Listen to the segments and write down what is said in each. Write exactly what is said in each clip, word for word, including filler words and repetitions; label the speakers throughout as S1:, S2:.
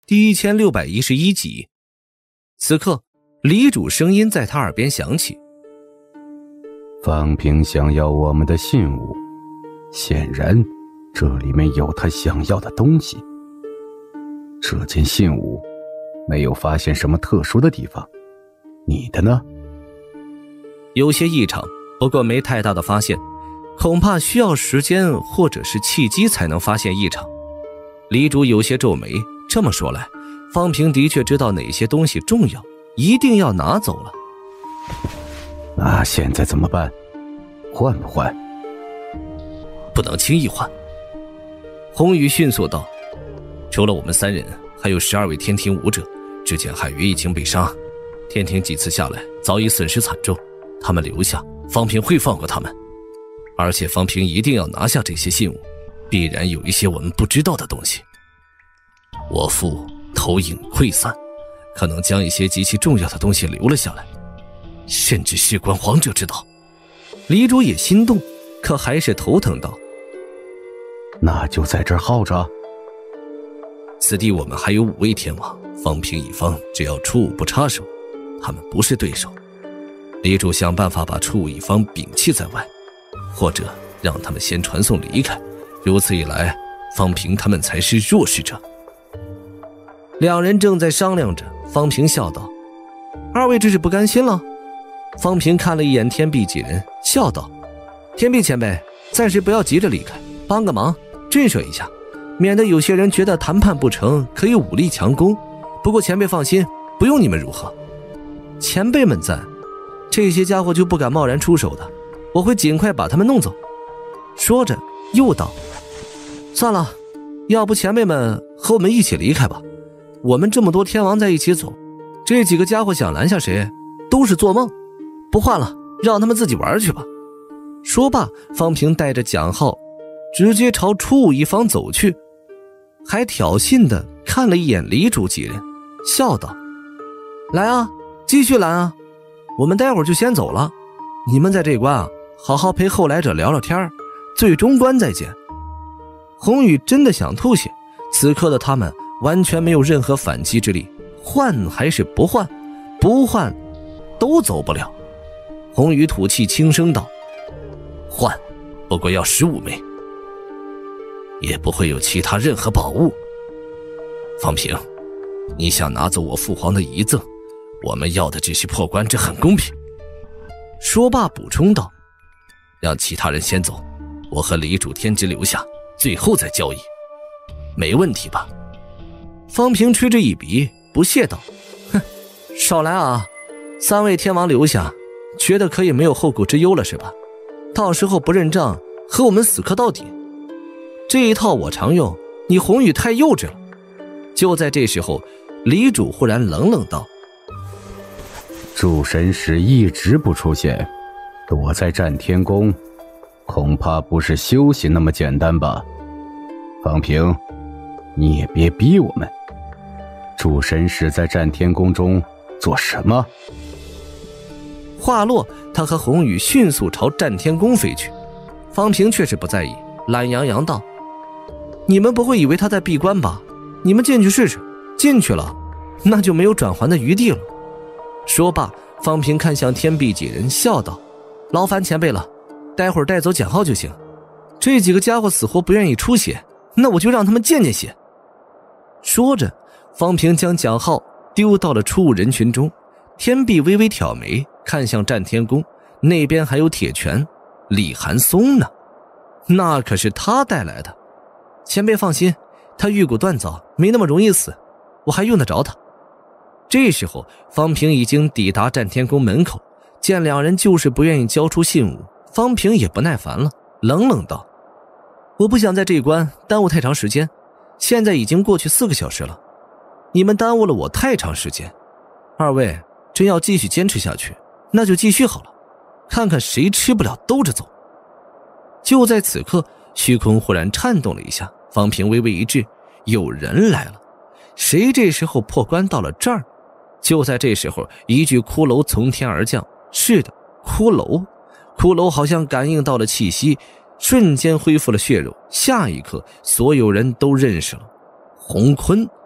S1: 第一千六百一十一集。此刻李主声音在他耳边响起，
S2: 方平想要我们的信物，显然这里面有他想要的东西。这件信物没有发现什么特殊的地方，你的呢？
S1: 有些异常，不过没太大的发现，恐怕需要时间或者是契机才能发现异常。李主有些皱眉，这么说来，方平的确知道哪些东西重要，一定要拿走了。
S2: 那现在怎么办？换不换？
S1: 不能轻易换。红羽迅速道，除了我们三人，还有十二位天庭武者，之前海鱼已经被杀，天庭几次下来早已损失惨重，他们留下，方平会放过他们。而且方平一定要拿下这些信物，必然有一些我们不知道的东西。我父投影溃散，可能将一些极其重要的东西留了下来，甚至事关皇者之道。李主也心动，可还是头疼道，
S2: 那就在这儿耗着。
S1: 此地我们还有五位天王，方平一方只要初五不插手，他们不是对手。李主想办法把初五一方摒弃在外，或者让他们先传送离开，如此一来，方平他们才是弱势者。两人正在商量着，方平笑道，二位这是不甘心了？方平看了一眼天臂几人，笑道，天臂前辈，暂时不要急着离开，帮个忙，震慑一下，免得有些人觉得谈判不成，可以武力强攻。不过前辈放心，不用你们如何。前辈们在，这些家伙就不敢贸然出手的，我会尽快把他们弄走。说着又道，算了，要不前辈们和我们一起离开吧，我们这么多天王在一起走，这几个家伙想拦下谁都是做梦。不换了，让他们自己玩去吧。说罢，方平带着蒋浩直接朝初五一方走去，还挑衅地看了一眼李主几人，笑道，来啊，继续拦啊，我们待会儿就先走了，你们在这关啊，好好陪后来者聊聊天，最终关再见。红宇真的想吐血，此刻的他们完全没有任何反击之力，换还是不换？不换都走不了。红宇吐气轻声道，换，不过要十五枚，也不会有其他任何宝物。方平，你想拿走我父皇的遗赠，我们要的只是破关，这很公平。说罢补充道，让其他人先走，我和李主天之留下，最后再交易，没问题吧？方平吹着一鼻，不屑道，哼，少来啊，三位天王留下，觉得可以没有后顾之忧了是吧？到时候不认账，和我们死磕到底。这一套我常用，你红宇太幼稚了。就在这时候，李主忽然冷冷道，
S2: 诸神使一直不出现，躲在战天宫，恐怕不是休息那么简单吧？方平，你也别逼我们。诸神使在战天宫中做什么？
S1: 话落，他和红宇迅速朝战天宫飞去。方平却是不在意，懒洋洋道，你们不会以为他在闭关吧？你们进去试试，进去了那就没有转圜的余地了。说罢，方平看向天臂几人，笑道，劳烦前辈了，待会儿带走蒋浩就行，这几个家伙死活不愿意出血，那我就让他们见见血。说着，方平将蒋浩丢到了初五人群中。天臂微微挑眉，看向战天宫，那边还有铁拳，李寒松呢？那可是他带来的。前辈放心，他玉骨锻造，没那么容易死，我还用得着他。这时候方平已经抵达战天宫门口，见两人就是不愿意交出信物，方平也不耐烦了，冷冷道，我不想在这一关耽误太长时间，现在已经过去四个小时了，你们耽误了我太长时间，二位真要继续坚持下去，那就继续好了，看看谁吃不了兜着走。就在此刻，虚空忽然颤动了一下，方平微微一滞，有人来了。谁这时候破关到了这儿？就在这时候，一具骷髅从天而降。是的，骷髅。骷髅好像感应到了气息，瞬间恢复了血肉。下一刻，所有人都认识了红坤。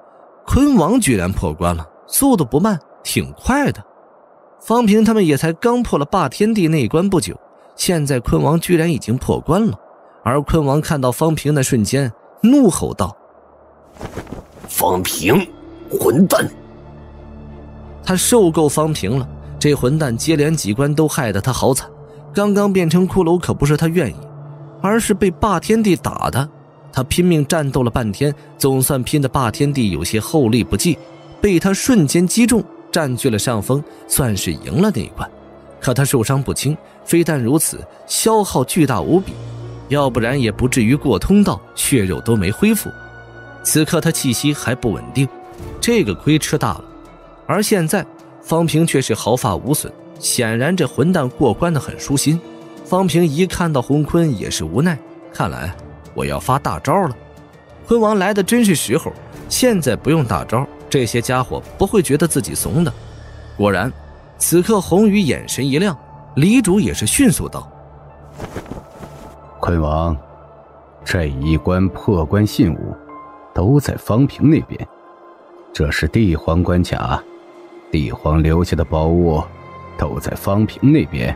S1: 坤王居然破关了，速度不慢，挺快的。方平他们也才刚破了霸天地那关不久，现在坤王居然已经破关了。而坤王看到方平的瞬间，怒吼道：
S3: 方平，混蛋！
S1: 他受够方平了，这混蛋接连几关都害得他好惨。刚刚变成骷髅可不是他愿意，而是被霸天帝打的。他拼命战斗了半天，总算拼得霸天帝有些后力不继，被他瞬间击中，占据了上风，算是赢了那一关。可他受伤不轻，非但如此，消耗巨大无比，要不然也不至于过通道，血肉都没恢复。此刻他气息还不稳定，这个亏吃大了。而现在方平却是毫发无损，显然这混蛋过关的很舒心。方平一看到洪坤也是无奈，看来我要发大招了。坤王来的真是时候，现在不用大招，这些家伙不会觉得自己怂的。果然此刻红羽眼神一亮，李主也是迅速道：
S2: 坤王，这一关破关信物都在方平那边，这是帝皇关卡，帝皇留下的宝物都在方平那边。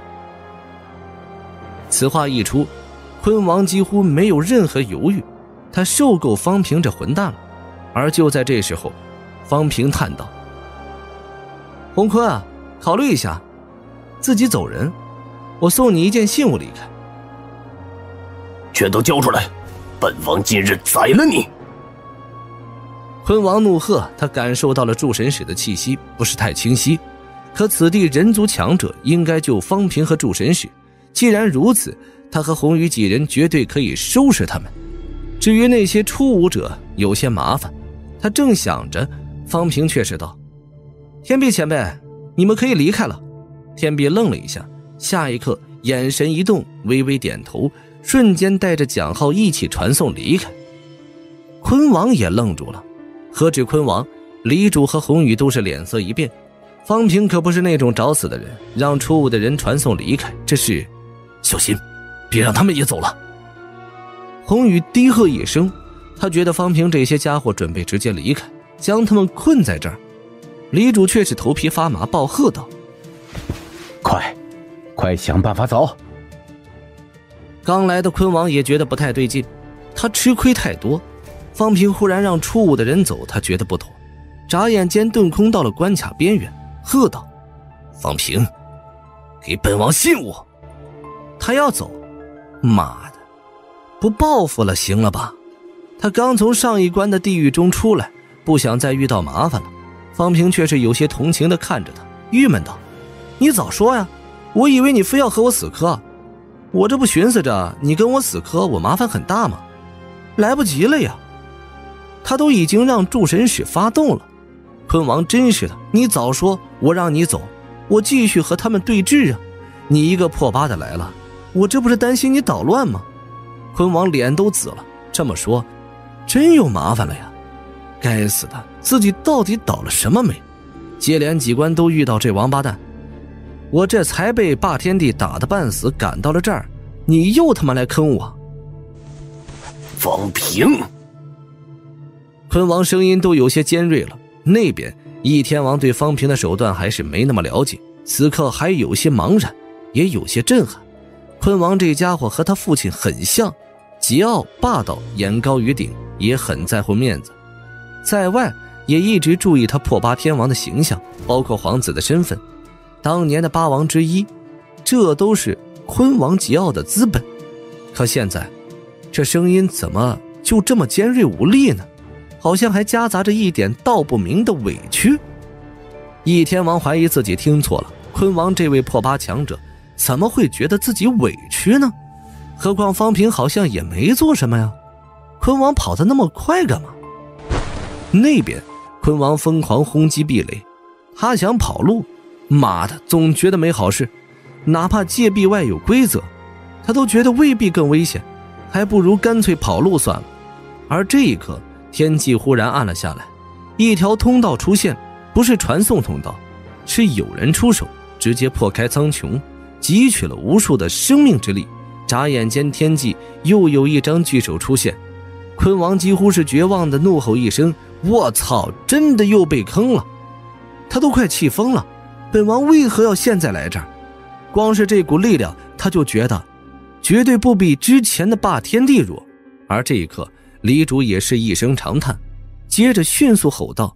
S1: 此话一出，坤王几乎没有任何犹豫，他受够方平这混蛋了。而就在这时候，方平叹道：洪坤啊，考虑一下，自己走人，我送你一件信物离开。
S3: 全都交出来，本王今日宰了你！
S1: 坤王怒喝，他感受到了诸神使的气息不是太清晰，可此地人族强者应该就方平和诸神使，既然如此，他和红羽几人绝对可以收拾他们。至于那些初武者有些麻烦，他正想着，方平却是道：天臂前辈，你们可以离开了。天臂愣了一下，下一刻眼神一动，微微点头，瞬间带着蒋浩一起传送离开。坤王也愣住了，何止坤王，李主和红羽都是脸色一变。方平可不是那种找死的人，让初武的人传送离开，这是
S3: 小心，别让他们也走了。
S1: 红羽低喝一声，他觉得方平这些家伙准备直接离开，将他们困在这儿。李主却是头皮发麻，暴喝道：
S2: 快快想办法走！
S1: 刚来的坤王也觉得不太对劲，他吃亏太多，方平忽然让初武的人走，他觉得不妥，眨眼间遁空到了关卡边缘，喝道：
S3: 方平，给本王信物！
S1: 他要走，妈的，不报复了行了吧？他刚从上一关的地狱中出来，不想再遇到麻烦了。方平却是有些同情地看着他，郁闷道：你早说呀，我以为你非要和我死磕，我这不寻思着你跟我死磕我麻烦很大吗？来不及了呀，他都已经让诸神使发动了。坤王真是的，你早说，我让你走，我继续和他们对峙啊，你一个破八的来了，我这不是担心你捣乱吗？坤王脸都紫了，这么说真有麻烦了呀，该死的，自己到底倒了什么霉？接连几关都遇到这王八蛋，我这才被霸天帝打得半死，赶到了这儿，你又他妈来坑我！
S3: 方平！
S1: 坤王声音都有些尖锐了。那边翼天王对方平的手段还是没那么了解，此刻还有些茫然，也有些震撼。坤王这家伙和他父亲很像，桀骜霸道，眼高于顶，也很在乎面子，在外也一直注意他破八天王的形象，包括皇子的身份，当年的八王之一，这都是坤王桀骜的资本。可现在这声音怎么就这么尖锐无力呢？好像还夹杂着一点道不明的委屈。翼天王怀疑自己听错了，坤王这位破八强者怎么会觉得自己委屈呢？何况方平好像也没做什么呀，坤王跑得那么快干嘛？那边坤王疯狂轰击壁垒，他想跑路，妈的，总觉得没好事，哪怕界壁外有规则，他都觉得未必更危险，还不如干脆跑路算了。而这一刻，天际忽然暗了下来，一条通道出现，不是传送通道，是有人出手，直接破开苍穹，汲取了无数的生命之力。眨眼间，天际又有一张巨手出现，坤王几乎是绝望的怒吼一声， 我操，真的又被坑了。他都快气疯了，本王为何要现在来这儿？光是这股力量，他就觉得绝对不比之前的霸天帝弱。而这一刻，李主也是一声长叹，接着迅速吼道：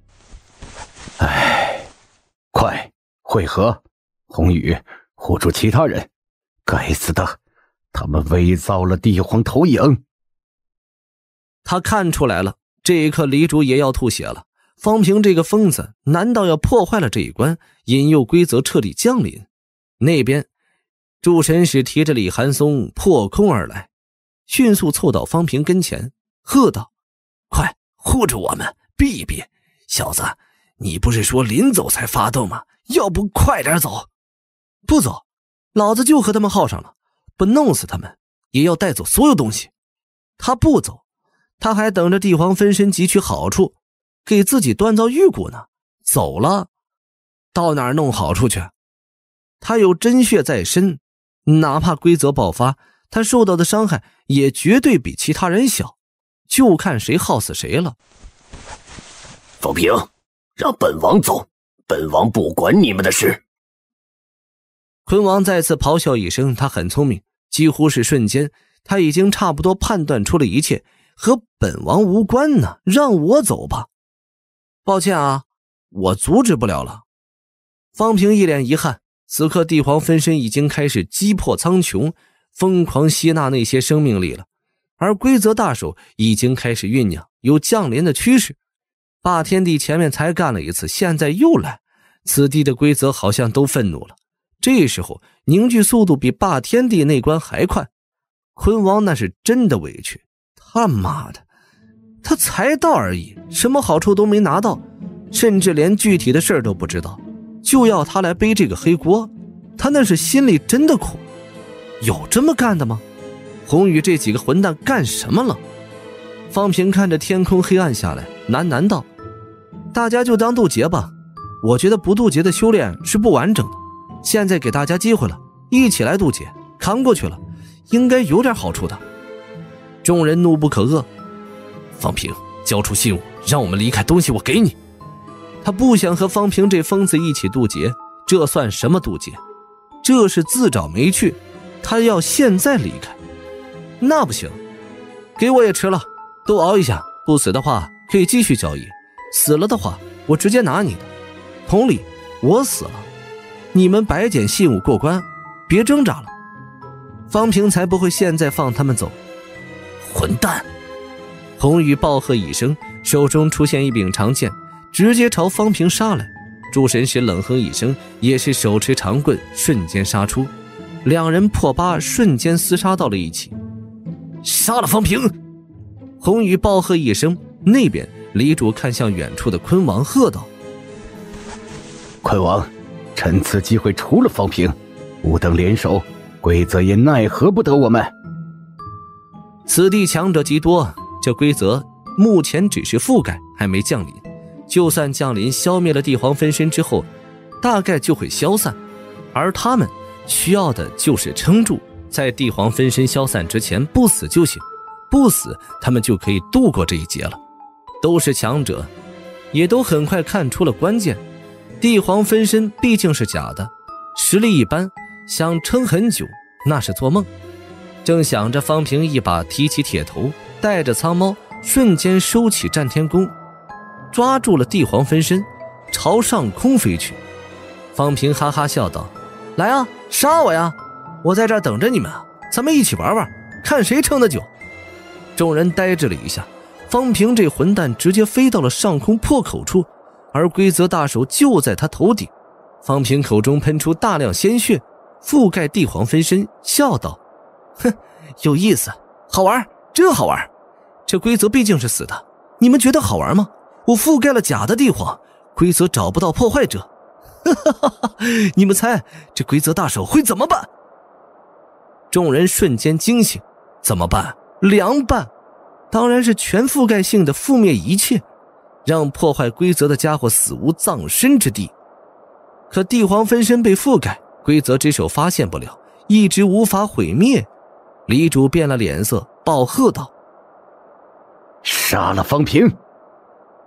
S2: 哎，快会合，红羽护住其他人，该死的，他们伪造了帝皇投影。
S1: 他看出来了，这一刻李主也要吐血了。方平这个疯子难道要破坏了这一关，引诱规则彻底降临？那边诸神使提着李寒松破空而来，迅速凑到方平跟前，喝道：快护住我们，避一避。小子，你不是说临走才发动吗？要不快点走。不走，老子就和他们耗上了，不弄死他们也要带走所有东西。他不走，他还等着帝皇分身汲取好处，给自己锻造玉骨呢。走了，到哪儿弄好处去？他有真血在身，哪怕规则爆发，他受到的伤害也绝对比其他人小，就看谁耗死谁了。
S3: 方平，让本王走，本王不管你们的事。
S1: 昆王再次咆哮一声，他很聪明，几乎是瞬间，他已经差不多判断出了一切，和本王无关呢，让我走吧。抱歉啊，我阻止不了了。方平一脸遗憾，此刻帝皇分身已经开始击破苍穹，疯狂吸纳那些生命力了，而规则大手已经开始酝酿，有降临的趋势。霸天帝前面才干了一次，现在又来，此地的规则好像都愤怒了。这时候凝聚速度比霸天帝那关还快，昆王那是真的委屈，他妈的，他才到而已，什么好处都没拿到，甚至连具体的事儿都不知道，就要他来背这个黑锅，他那是心里真的苦。有这么干的吗？红羽这几个混蛋干什么了？方平看着天空黑暗下来，喃喃道：大家就当渡劫吧，我觉得不渡劫的修炼是不完整的，现在给大家机会了，一起来渡劫，扛过去了，应该有点好处的。众人怒不可遏。方平，交出信物，让我们离开，东西我给你。他不想和方平这疯子一起渡劫，这算什么渡劫？这是自找没趣，他要现在离开。那不行，给我也吃了，都熬一下，不死的话可以继续交易，死了的话我直接拿你的。同理，我死了，你们白捡信物过关，别挣扎了。方平才不会现在放他们走。
S3: 混蛋！
S1: 红羽暴喝一声，手中出现一柄长剑，直接朝方平杀来。诸神使冷哼一声，也是手持长棍瞬间杀出，两人破八瞬间厮杀到了一起。杀了方平！红羽暴喝一声，那边李主看向远处的昆王喝道：
S2: 昆王，趁此机会除了方平，吾等联手，规则也奈何不得我们。
S1: 此地强者极多，这规则目前只是覆盖，还没降临，就算降临消灭了帝皇分身之后，大概就会消散，而他们需要的就是撑住，在帝皇分身消散之前不死就行，不死他们就可以度过这一劫了。都是强者，也都很快看出了关键，帝皇分身毕竟是假的，实力一般，想撑很久那是做梦。正想着，方平一把提起铁头，带着苍猫瞬间收起战天弓，抓住了帝皇分身，朝上空飞去。方平哈哈笑道：来啊，杀我呀，我在这儿等着你们啊，咱们一起玩玩，看谁撑得久。众人呆滞了一下，方平这混蛋直接飞到了上空破口处，而规则大手就在他头顶。方平口中喷出大量鲜血，覆盖帝皇分身，笑道：哼，有意思，好玩，真好玩。这规则毕竟是死的，你们觉得好玩吗？我覆盖了假的帝皇，规则找不到破坏者。哈哈哈哈，你们猜这规则大手会怎么办？众人瞬间惊醒，怎么办？凉拌，当然是全覆盖性的覆灭一切，让破坏规则的家伙死无葬身之地。可帝皇分身被覆盖，规则之手发现不了，一直无法毁灭。李主变了脸色，暴喝道：
S2: 杀了方平！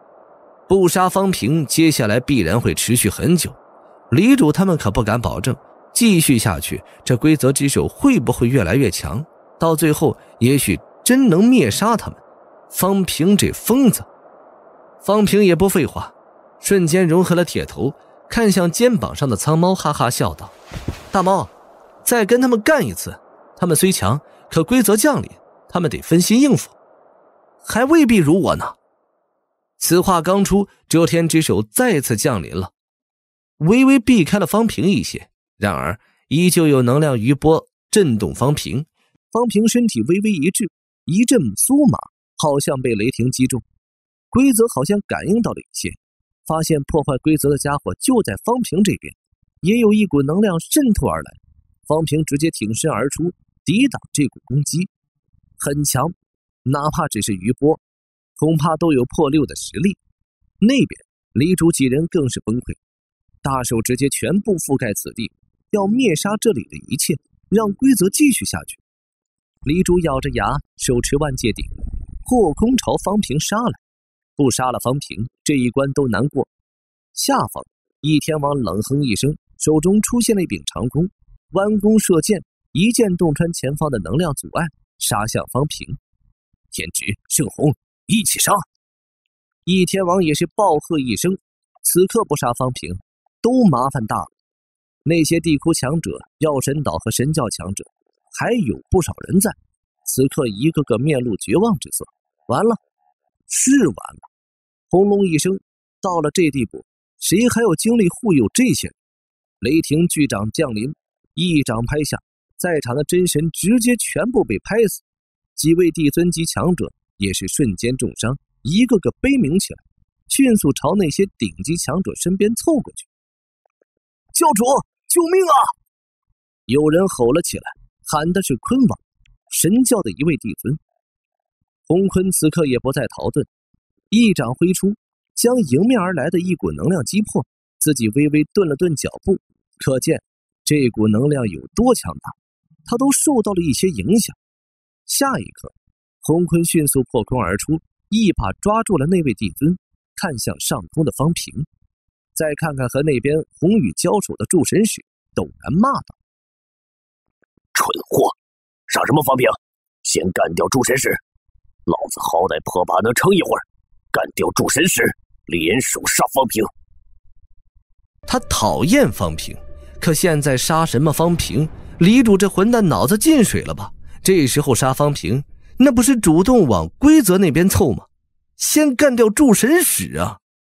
S1: 不杀方平，接下来必然会持续很久。李主他们可不敢保证，继续下去，这规则之手会不会越来越强？到最后，也许真能灭杀他们。方平这疯子，方平也不废话，瞬间融合了铁头，看向肩膀上的苍猫，哈哈笑道：“大猫，再跟他们干一次。他们虽强，可规则降临，他们得分心应付，还未必如我呢。”此话刚出，遮天之手再次降临了，微微避开了方平一些，然而依旧有能量余波震动方平。方平身体微微一滞，一阵酥麻，好像被雷霆击中。规则好像感应到了一些，发现破坏规则的家伙就在方平这边，也有一股能量渗透而来。方平直接挺身而出，抵挡这股攻击，很强，哪怕只是余波，恐怕都有破六的实力。那边李主几人更是崩溃，大手直接全部覆盖此地，要灭杀这里的一切，让规则继续下去。李主咬着牙，手持万界鼎，破空朝方平杀来。不杀了方平，这一关都难过。下方翼天王冷哼一声，手中出现了一柄长弓，弯弓射箭，一箭洞穿前方的能量阻碍，杀向方平。天直、圣红，一起杀！翼天王也是暴喝一声，此刻不杀方平，都麻烦大了。那些地窟强者、药神岛和神教强者，还有不少人在，此刻一个个面露绝望之色。完了，是完了！轰隆一声，到了这地步，谁还有精力护佑这些人？雷霆巨掌降临，一掌拍下，在场的真神直接全部被拍死，几位帝尊级强者也是瞬间重伤，一个个悲鸣起来，迅速朝那些顶级强者身边凑过去。教主，救命啊！有人吼了起来，喊的是坤王，神教的一位帝尊。洪坤此刻也不再逃遁，一掌挥出，将迎面而来的一股能量击破，自己微微顿了顿脚步，可见这股能量有多强大，他都受到了一些影响。下一刻，洪坤迅速破空而出，一把抓住了那位帝尊，看向上空的方平，再看看和那边红羽交手的诸神使，陡然骂道：“
S3: 蠢货，杀什么方平？先干掉诸神使！老子好歹破把能撑一会儿，干掉诸神使，联手杀方平。”
S1: 他讨厌方平，可现在杀什么方平？李主这混蛋脑子进水了吧？这时候杀方平，那不是主动往规则那边凑吗？先干掉诸神使啊！